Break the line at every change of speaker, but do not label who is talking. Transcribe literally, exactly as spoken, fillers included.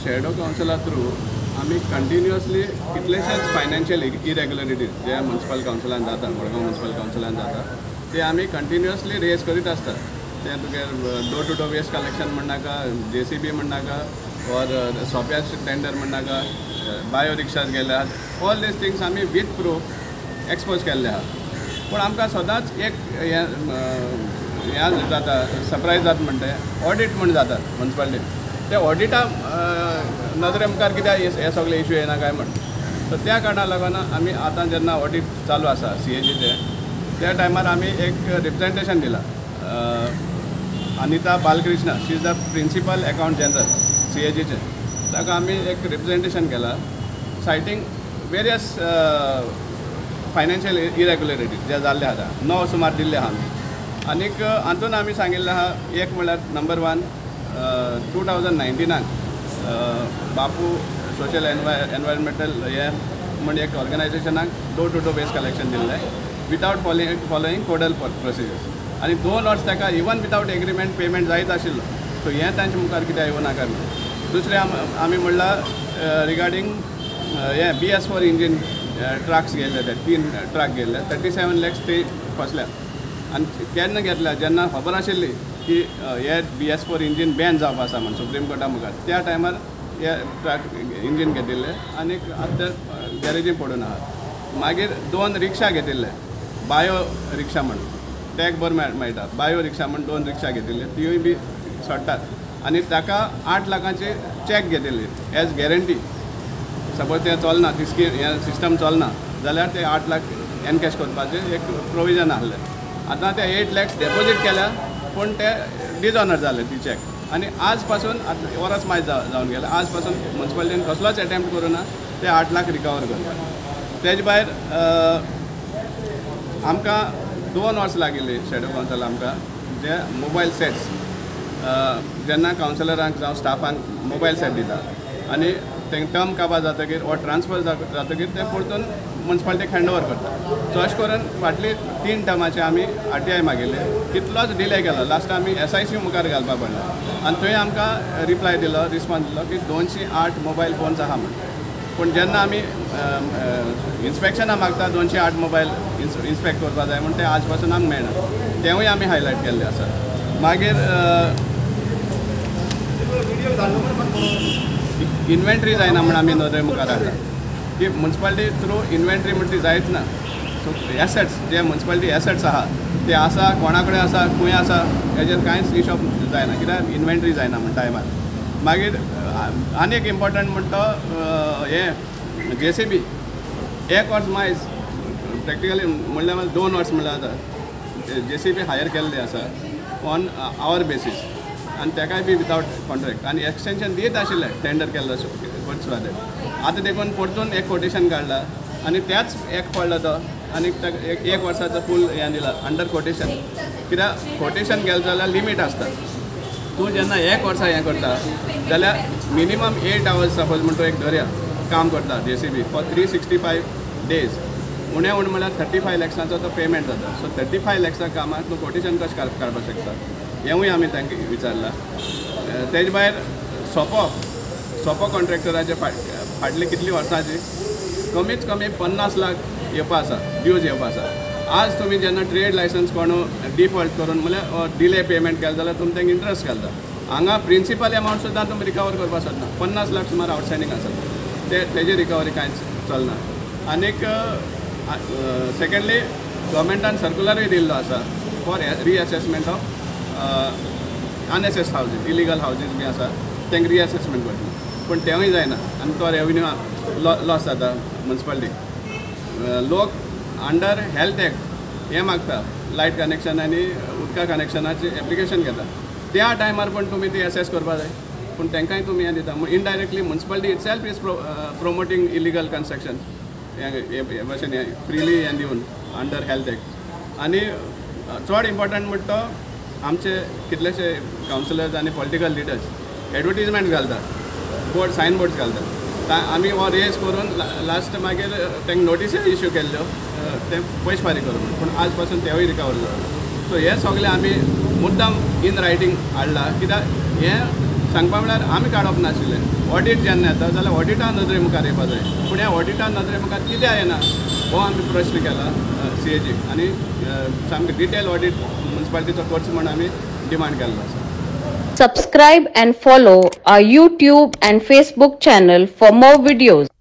Shadow काउन्सिला through आमी continuously कितलेशेच फायनान्शियल इरेग्युलरिटीज जे म्युनिसिपल काउन्सिलान जाता मडगांव म्युनिसिपल काउन्सिलान जाता ते आमी कंटिन्युअसली रेज करीत आसता. ते तुगे door to door waste collection म्हणनाका, जे सी बी म्हणनाका, और सोप्या टेंडर म्हणनाका, बायो रिक्षाज गेले आहात. ऑल दीस थिंग्स आमी वीथ प्रूफ एक्सपोज केल्ले आहात. पूण आमकां सदांच एक हें जाता सरप्रायज जाता म्हणटे ऑडिट म्हण जाता म्युनिसिपालिटीन. ते ऑडिटा नदरे मुखार कित्याक हे सगळे इश्यू येना काय म्हण. सो त्या कारणाक लागून आमी आतां जेन्ना ऑडिट चालू आसा सी ए जीचें त्या टायमार आमी एक रिप्रेजेंटेशन दिलां. Anita Balakrishna she is the principal account general C A जीचें. ताका आमी एक रिप्रेजेंटेशन केलां सायटींग वेरियस फायनान्शियल इरेग्युलरिटीज जे जाल्ले आसा णव सुमार दिल्ले आहा आमी. आनीक हातून आमी सांगिल्लें आहा एक म्हणल्यार नंबर वन टू थावजंड नायन्टिनाक बापू सोशल एनवाय एनवायरमेंटल हे म्हण एक ऑर्गनायजेशनाक door to door waste collection दिल्लें without following following codal procedures. आनी दोन वर्स ताका इवन विथआउट एग्रीमेंट पेमेंट जायत आशिल्लो. सो हें तांचे मुखार कित्याक येवं नाका म्हणून. दुसरें आमी म्हणलां रिगार्डींग हें B S four engine trucks गेल्ले ते तीन ट्रक गेल्ले थर्टी सेवन लॅक्स ते फसल्या. आनी केन्ना घेतल्या जेन्ना खबर आशिल्ली की हे B S four engine ban जावपा आसा म्हण सुप्रीम कोर्टा मुखार त्या टायमार हे ट्रक इंजीन घेतिल्ले आनी आतां गॅरेजीन पडून आहा. मागीर दोन रिक्षा घेतिल्ले बायो रिक्षा म्हण टॅग बरो मेळटा बायो रिक्षा म्हण दोन रिक्षा घेतिल्ले तिवूय बी सोडटात. आनी ताका आठ लाखांची चॅक घेतिल्ली एज गॅरंटी. सपोज तें चलना ती स्कीम हें सिस्टम चलना जाल्यार ते आठ लाख एनकॅश करपाचें एक प्रोविजन आसलें. आतां ते एट लॅक्स डेपोजीट केल्या पूण ते डिजॉनर जाले ती चॅक. आनी आज पासून वरस मायज जावन गेले आज पासून म्युनिसिपालिटीन कसलोच एटेम्प्ट करूना ते आठ लाख रिकवर करपाक. तेजे भायर आमकां दोन वर्स लागिल्ली शेडो काउन्सिल आमकां जे मोबायल सेट्स जेन्ना काउन्सिलरांक जावं स्टाफांक मोबायल सेट दिता आनी तें टर्म काबार जातकीर वा ट्रान्सफर जातकीर ते परतून म्युनिसिपालिटीक हँड ओवर करता. सो अशें करून फाटली तीन टर्माचे आमी आर टी आय मागिल्ले कितलोच डिले केलो. लास्ट आमी एस आय सी मुखार घालपाक पडलें आनी थंय आमकां रिप्लाय दिलो रिस्पॉन्स दिलो की दोनशी आठ मोबायल फोन्स आहा म्हण. पूण जेन्ना आमी इन्स्पेक्शनाक मागता दोनशे आठ मोबायल इन्स्पेक्ट करपा जाय म्हण ते आज पासून आमकां मेळना. तेवूय आमी हायलायट केल्ले आसा. मागीर इन्व्हेंट्री जायना म्हण आमी नदरे मुखार हाडटा की म्युनिसिपालिटी थ्रू इन्व्हेंट्री म्हण ती जायच ना. सो एसेट्स जे म्युनिसिपालिटी एसेट्स आहा ते आसा कोणा कडेन आसा खंय आसा हेजेर कांयच हिशोब जायना कित्याक इन्व्हेंट्री जायना म्हण टायमार. मागीर आनी एक इम्पॉर्टंट म्हणटा हे जे सी बी एक वर्स मायज प्रॅक्टिकली म्हणल्यार दोन वर्स म्हणल्यार आतां जे सी बी हायर केल्ले आसा ऑन आवर बेसीस आनी ताकाय बी विथआउट कॉन्ट्रॅक्ट आनी एक्सटेंशन दीत आशिल्लें टेंडर केल्लो सुवातेर. आतां देखून परतून एक कोटेशन काडला आनी त्याच एक पडलो तो आनी एक एक वर्साचो फूल हें दिला अंडर कोटेशन. कित्याक कोटेशन गेलो जाल्यार लिमीट आसता. तूं जेन्ना एक वर्सा हें करता जाल्यार मिनिमम एट आवर्स सपोज म्हणटा एक धरया काम करता जे C B for three sixty five days उणें उणें म्हळ्यार थर्टी फाय लॅक्सांचो तो पेमेंट जाता. सो थर्टी फाय लॅक्सा कामाक तूं कोटेशन कशें काडपाक शकता हेंवूय आमी तांकां विचारलां. तेजे भायर सोपो सोपो कॉन्ट्रॅक्टराचे फाटली कितलीं वर्सांची कमीत कमी पन्नास लाख येवपा आसा ड्यूज येवपा आसा. आज तुमी जेन्ना ट्रेड लायसन्स कोण डिफॉल्ट करून म्हळ्यार डिले पेमेंट केलें जाल्यार तुमी तांकां इंट्रस्ट घालता. हांगा प्रिंसिपल एमावंट सुद्दां तुमी रिकवर करपाक सोदना. पन्नास लाख सुमार आवटस्टँडींग आसा ते तेजी रिकवरी कांयच चलना. आनीक सेकेंडली गव्हर्मेंटान सर्क्युलरूय दिल्लो आसा for reassessment of unassessed houses illegal houses बी आसा तांकां रिएसेसमेंट करता. पूण तेवूय जायना आनी तो रेवन्यू लॉस जाता म्युनिसिपालिटीक. लोक अंडर हेल्थ एक्ट हें मागता लायट कनेक्शन आनी उदका कनेक्शनाचें एप्लिकेशन घेता त्या टायमार पण तुमी ती एसेस करपा जाय. पूण तांकांय तुमी हें दिता indirectly municipality itself is pro promoting illegal construction हे भाशेन फ्रिली हें दिवन अंडर हेल्थ एक्ट. आनी चड इम्पॉर्टंट म्हणटा तो आमचे कितलेशे कावन्सिलर्स आनी पॉलिटिकल लिडर्स एडवर्टिजमेंट घालतात बोर्ड सायन बोर्ड्स घालतात. आमी हो रेज करून लास्ट मागीर तांकां नोटीसय इश्यू केल्ल्यो ते पयशे फारीक करून पूण आज पासून तेवूय रिकवर जाता. सो हे सगळें आमी मुद्दाम इन रायटींग हाडला कित्याक हें सांगपा म्हळ्यार आमी काडप नाशिल्लें. ऑडिट जेन्ना येता जाल्यार ऑडिटा नदरे मुखार येवपा जाय, पूण ह्या ऑडिटा नदरे मुखार कित्याक येना हो आमी प्रश्न केला सीएजीक, आनी सामकें डिटेल ऑडिट म्युन्सिपालिटीचो करचो म्हण आमी डिमांड केल्लो आसा.
Subscribe and follow our YouTube and Facebook channel for more videos.